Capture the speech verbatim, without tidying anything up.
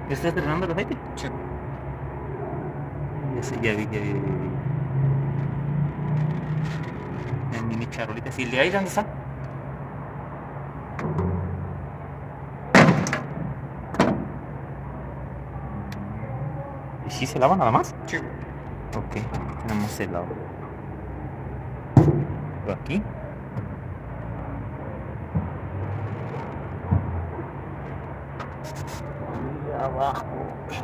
¿Ya estás estrenando el aceite? Sí. Ya sé, ya vi, ya vi, ya vi. En mini charolitas. ¿Y el de aire dónde está? ¿Y si se lava nada más? Sí. Ok, tenemos el lado. Por aquí. Y abajo.